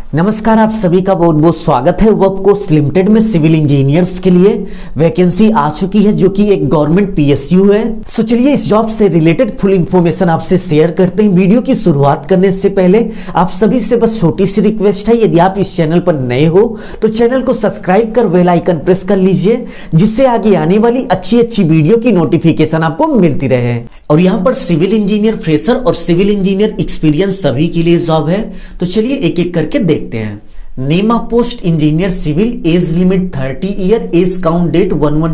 नमस्कार, आप सभी का बहुत बहुत स्वागत है। वर्कफोर्स लिमिटेड में सिविल इंजीनियर्स के लिए वैकेंसी आ चुकी है, जो कि एक गवर्नमेंट पीएसयू है। सो चलिए इस जॉब से रिलेटेड फुल इंफॉर्मेशन आपसे शेयर करते हैं। वीडियो की शुरुआत करने से पहले आप सभी से बस छोटी सी रिक्वेस्ट है, यदि आप इस चैनल पर नए हो तो चैनल को सब्सक्राइब कर बेल आइकन प्रेस कर लीजिए, जिससे आगे आने वाली अच्छी अच्छी वीडियो की नोटिफिकेशन आपको मिलती रहे। और यहाँ पर सिविल इंजीनियर फ्रेशर और सिविल इंजीनियर एक्सपीरियंस सभी के लिए जॉब है। तो चलिए एक एक करके देखते हैं। Name of post engineer civil, age limit 30 year, age count date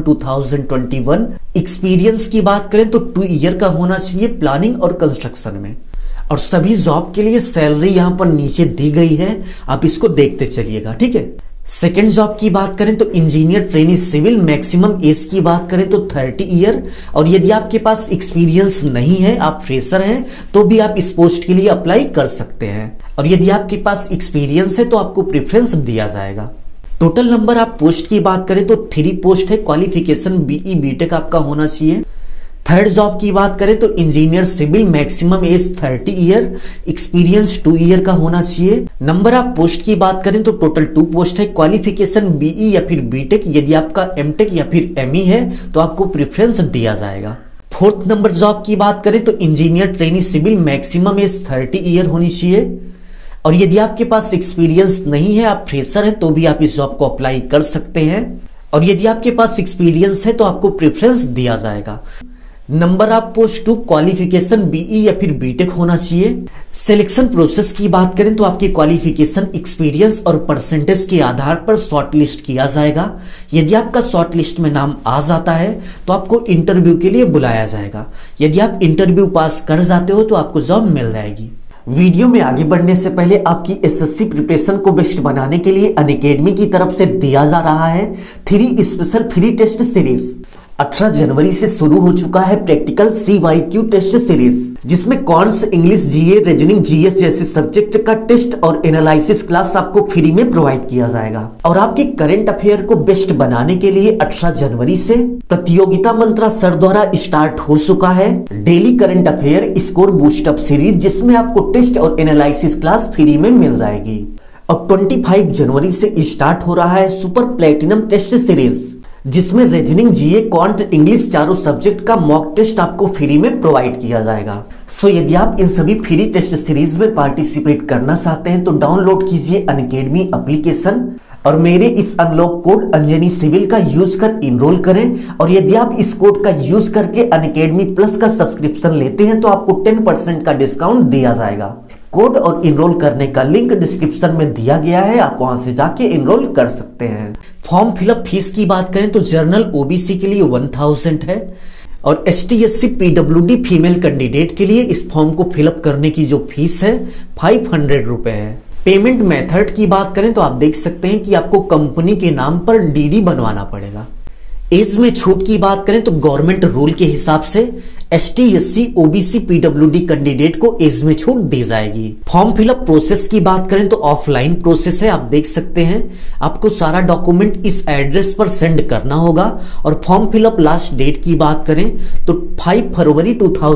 1/1/2021। Experience की बात करें तो 2 ईयर का होना चाहिए प्लानिंग और कंस्ट्रक्शन में। और सभी जॉब के लिए सैलरी यहाँ पर नीचे दी गई है, आप इसको देखते चलिएगा, ठीक है। सेकेंड जॉब की बात करें तो engineer trainee civil, maximum age की बात करें तो 30 ईयर। और यदि आपके पास एक्सपीरियंस नहीं है, आप फ्रेशर हैं, तो भी आप इस पोस्ट के लिए अप्लाई कर सकते हैं। और यदि आपके पास एक्सपीरियंस है तो आपको प्रेफरेंस दिया जाएगा। टोटल नंबर आप पोस्ट की बात करें तो 3 पोस्ट है। क्वालिफिकेशन बीई बीटेक आपका होना चाहिए। थर्ड जॉब की बात करें तो engineer civil, maximum age 30 year, experience 2 year का होना चाहिए। नंबर ऑफ पोस्ट की बात करें तो टोटल 2 पोस्ट है। क्वालिफिकेशन बीई या फिर बीटेक, यदि आपका एमटेक या फिर एमई है तो आपको प्रेफरेंस दिया जाएगा। फोर्थ नंबर जॉब की बात करें तो engineer trainee civil, maximum age 30 year होनी चाहिए। और यदि आपके पास एक्सपीरियंस नहीं है, आप फ्रेशर हैं, तो भी आप इस जॉब को अप्लाई कर सकते हैं। और यदि आपके पास एक्सपीरियंस है तो आपको प्रेफरेंस दिया जाएगा। Number of post 2, qualification BE या फिर बीटेक होना चाहिए। सिलेक्शन प्रोसेस की बात करें तो आपकी क्वालिफिकेशन, एक्सपीरियंस और परसेंटेज के आधार पर शॉर्टलिस्ट किया जाएगा। यदि आपका शॉर्टलिस्ट में नाम आ जाता है तो आपको इंटरव्यू के लिए बुलाया जाएगा। यदि आप इंटरव्यू पास कर जाते हो तो आपको जॉब मिल जाएगी। वीडियो में आगे बढ़ने से पहले आपकी एसएससी प्रिपरेशन को बेस्ट बनाने के लिए अनअकैडमी की तरफ से दिया जा रहा है 3 स्पेशल फ्री टेस्ट सीरीज। 18 जनवरी से शुरू हो चुका है प्रैक्टिकल CYQ टेस्ट सीरीज, जिसमें कॉन्स, इंग्लिश, जीए, रीजनिंग, जीएस जैसे सब्जेक्ट का टेस्ट और एनालिसिस क्लास आपको फ्री में प्रोवाइड किया जाएगा। और आपके करंट अफेयर को बेस्ट बनाने के लिए 18 जनवरी से प्रतियोगिता मंत्रा सर द्वारा स्टार्ट हो चुका है daily current affair score boost up series, जिसमें आपको टेस्ट और एनालिसिस क्लास फ्री में मिल जाएगी। अब 25 जनवरी से स्टार्ट हो रहा है सुपर प्लेटिनम टेस्ट सीरीज, जिसमें रीजनिंग, जीए, क्वांट, इंग्लिश चारों सब्जेक्ट का मॉक टेस्ट आपको फ्री में प्रोवाइड किया जाएगा। सो यदि आप इन सभी फ्री टेस्ट सीरीज में पार्टिसिपेट करना चाहते हैं तो डाउनलोड कीजिए अनअकैडमी एप्लीकेशन और मेरे इस अनलॉक कोड अंजनी सिविल का यूज कर इनरोल करें। और यदि आप इस कोड का यूज करके अनअकैडमी प्लस का सब्सक्रिप्शन लेते हैं तो आपको 10% का डिस्काउंट दिया जाएगा। कोड और इनरोल करने का लिंक डिस्क्रिप्शन में दिया गया है, आप वहां से जाके इनरोल कर सकते हैं। फॉर्म फिलअप फीस की बात करें तो जर्नल ओबीसी के लिए 1000 है और ST SC PWD female candidate के लिए इस फॉर्म को फिलअप करने की जो फीस है 500 रुपए है। पेमेंट मेथड की बात करें तो आप देख सकते हैं कि आपको कंपनी के नाम पर DD बनवाना पड़ेगा। एज में छूट की बात करें तो गवर्नमेंट रूल के हिसाब से ST SC OBC PWD candidate को एज में छूट दी जाएगी। फॉर्म फिलअप प्रोसेस की बात करें तो ऑफलाइन प्रोसेस है, आप देख सकते हैं। आपको सारा डॉक्यूमेंट इस एड्रेस पर सेंड करना होगा। और फॉर्म फिलअप लास्ट डेट की बात करें तो 5 फरवरी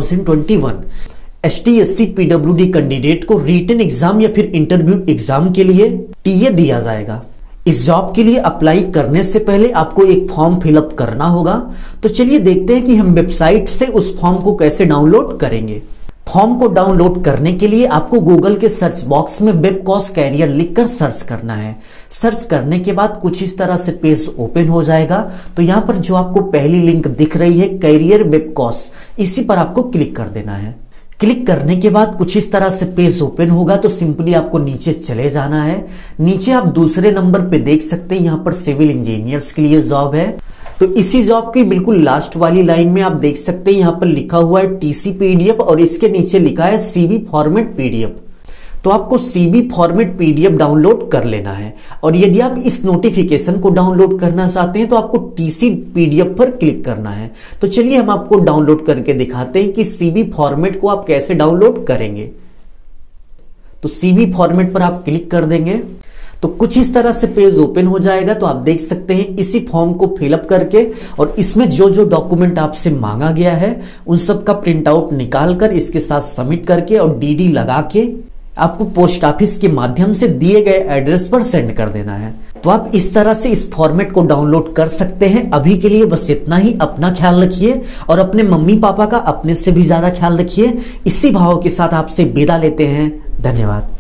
2021। ST SC PWD कैंडिडेट को रिटन एग्जाम या फिर इंटरव्यू एग्जाम के लिए TA दिया जाएगा। इस जॉब के लिए अप्लाई करने से पहले आपको एक फॉर्म फिलअप करना होगा। तो चलिए देखते हैं कि हम वेबसाइट से उस फॉर्म को कैसे डाउनलोड करेंगे। फॉर्म को डाउनलोड करने के लिए आपको गूगल के सर्च बॉक्स में वेब कोर्स कैरियर लिखकर सर्च करना है। सर्च करने के बाद कुछ इस तरह से पेज ओपन हो जाएगा। तो यहाँ पर जो आपको पहली लिंक दिख रही है कैरियर वेब कोर्स, इसी पर आपको क्लिक कर देना है। क्लिक करने के बाद कुछ इस तरह से पेज ओपन होगा। तो सिंपली आपको नीचे चले जाना है। नीचे आप दूसरे नंबर पे देख सकते हैं, यहाँ पर सिविल इंजीनियर्स के लिए जॉब है। तो इसी जॉब की बिल्कुल लास्ट वाली लाइन में आप देख सकते हैं यहाँ पर लिखा हुआ है TC PDF और इसके नीचे लिखा है CV फॉर्मेट PDF। तो आपको CV फॉर्मेट PDF डाउनलोड कर लेना है। और यदि आप इस नोटिफिकेशन को डाउनलोड करना चाहते हैं तो आपको TC PDF पर क्लिक करना है। तो चलिए हम आपको डाउनलोड करके दिखाते हैं कि CV फॉर्मेट को आप कैसे डाउनलोड करेंगे। तो CV फॉर्मेट पर आप क्लिक कर देंगे तो कुछ इस तरह से पेज ओपन हो जाएगा। तो आप देख सकते हैं इसी फॉर्म को फिलअप करके और इसमें जो जो डॉक्यूमेंट आपसे मांगा गया है उन सब का प्रिंट आउट निकाल कर इसके साथ सबमिट करके और DD लगा के आपको पोस्ट ऑफिस के माध्यम से दिए गए एड्रेस पर सेंड कर देना है। तो आप इस तरह से इस फॉर्मेट को डाउनलोड कर सकते हैं। अभी के लिए बस इतना ही। अपना ख्याल रखिए और अपने मम्मी पापा का अपने से भी ज्यादा ख्याल रखिए। इसी भाव के साथ आपसे विदा लेते हैं। धन्यवाद।